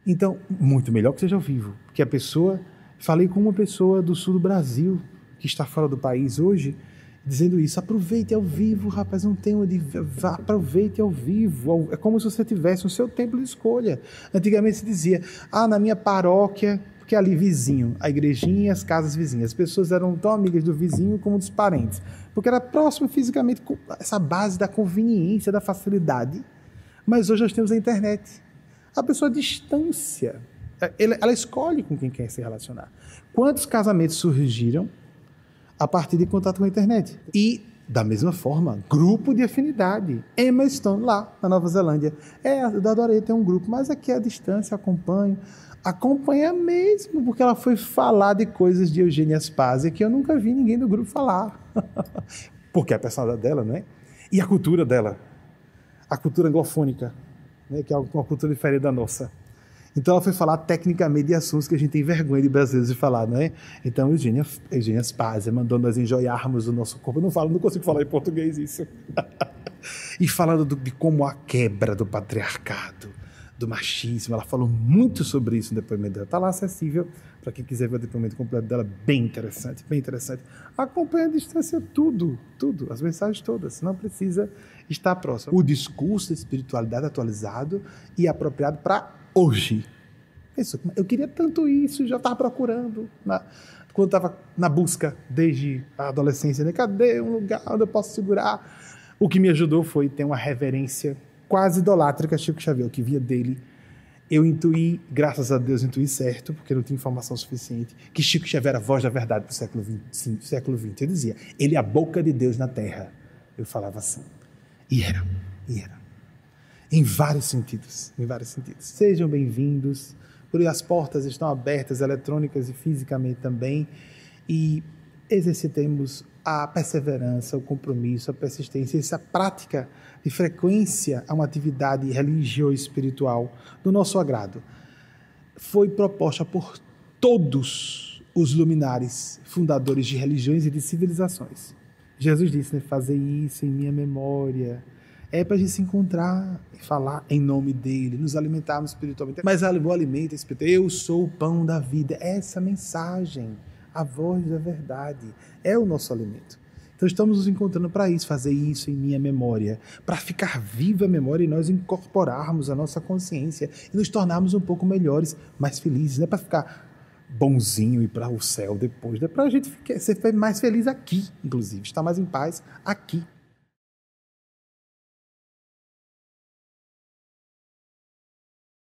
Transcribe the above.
Então, muito melhor que seja ao vivo, porque a pessoa... Falei com uma pessoa do sul do Brasil, que está fora do país hoje, dizendo isso: aproveite ao vivo, rapaz, não tem onde... Aproveite ao vivo, é como se você tivesse o seu templo de escolha. Antigamente se dizia, na minha paróquia, porque ali vizinho, a igrejinha e as casas vizinhas, as pessoas eram tão amigas do vizinho como dos parentes, porque era próximo fisicamente, essa base da conveniência, da facilidade. Mas hoje nós temos a internet. A pessoa à distância, ela escolhe com quem quer se relacionar. Quantos casamentos surgiram a partir de contato com a internet? E, da mesma forma, grupo de afinidade. Emma Stone, lá na Nova Zelândia. Eu adorei ter um grupo, mas aqui à distância acompanho. Acompanha mesmo, porque ela foi falar de coisas de Eugênia Spazia que eu nunca vi ninguém do grupo falar. Porque é a personalidade dela, não é? E a cultura dela. A cultura anglofônica, né? Que é uma cultura diferente da nossa. Então ela foi falar tecnicamente de assuntos que a gente tem vergonha de brasileiros de falar, não é? Então Eugênia Spazia mandou nós enjoiarmos o nosso corpo. Eu não consigo falar em português isso. E falando de como a quebra do patriarcado, do machismo, ela falou muito sobre isso no depoimento dela. Está lá acessível para quem quiser ver o depoimento completo dela, bem interessante, bem interessante. Acompanha a distância tudo, as mensagens todas, não precisa estar próximo. O discurso de espiritualidade atualizado e apropriado para hoje. Eu queria tanto isso, já estava procurando, quando estava na busca desde a adolescência, né? Cadê um lugar onde eu posso segurar? O que me ajudou foi ter uma reverência quase idolátrica a Chico Xavier, o que via dele. Eu intuí, graças a Deus, intuí certo, porque não tinha informação suficiente, que Chico Xavier era a voz da verdade para o século XX. Eu dizia, ele é a boca de Deus na terra. Eu falava assim. E era. Em vários sentidos. Sejam bem-vindos. Por aí as portas estão abertas, eletrônicas e fisicamente também. E exercitemos a perseverança, o compromisso, a persistência, essa prática de frequência a uma atividade religio-espiritual do nosso agrado. Foi proposta por todos os luminares, fundadores de religiões e de civilizações. Jesus disse, né? Fazer isso em minha memória. É para a gente se encontrar e falar em nome dele, nos alimentarmos espiritualmente. Mas o alimento espiritual, eu sou o pão da vida. Essa mensagem, a voz da verdade, é o nosso alimento. Então estamos nos encontrando para isso, fazer isso em minha memória, para ficar viva a memória e nós incorporarmos a nossa consciência e nos tornarmos um pouco melhores, mais felizes. Não é para ficar bonzinho e ir para o céu depois, é para a gente ser mais feliz aqui, inclusive, estar mais em paz aqui.